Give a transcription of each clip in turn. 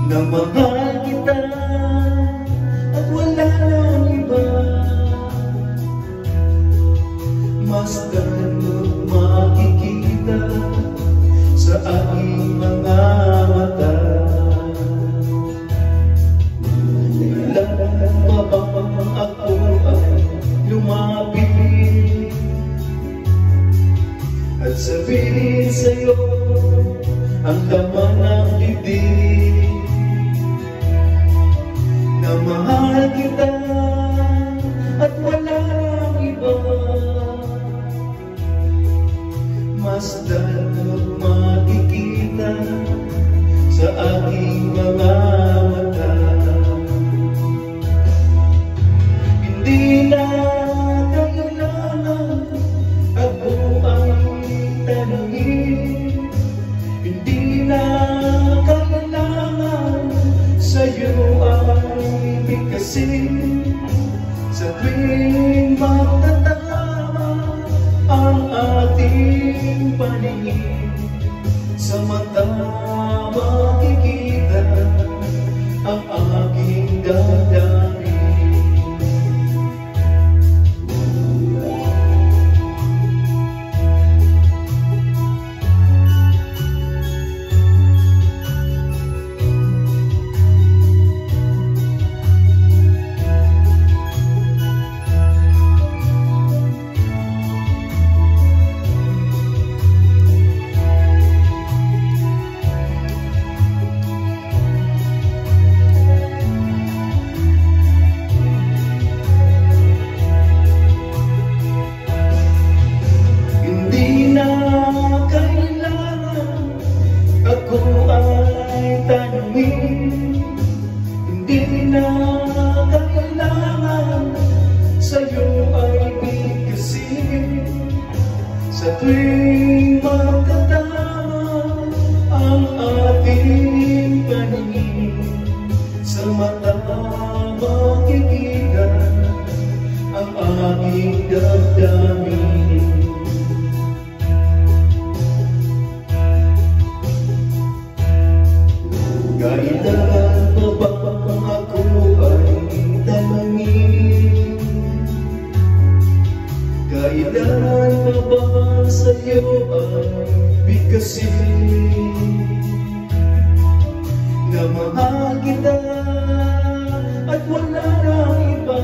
na mahal kita at wala nang iba. Masdan mo't makikita sa aking mga mata. Kailan pa bang ako ay lumapit at sabihin sa'yo ang laman ng dibdib, na mahal kita at wala nang iba. Masdan mo't makikita sa aking mga mata. Hindi na kailangan ako ay tanungin, hindi na kailangan sa'yo ay bigkasin. Sa tuwing magtatama ang ating paningin, sa mata makikita ang aking damdamin. Hindi na kailangan sa'yo ay bigkasin. Sa tuwing magkatama ang ating paningin, sa mata makikita ang aking damdamin. Kailan pa bang ako ay tanungin? Kailan pa ba sa'yo ay bigkasin? Na mahal kita at wala nang iba.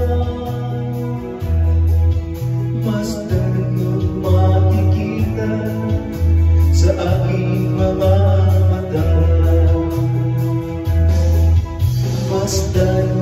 Masdan mo't makikita sa aking mga mata. Masdan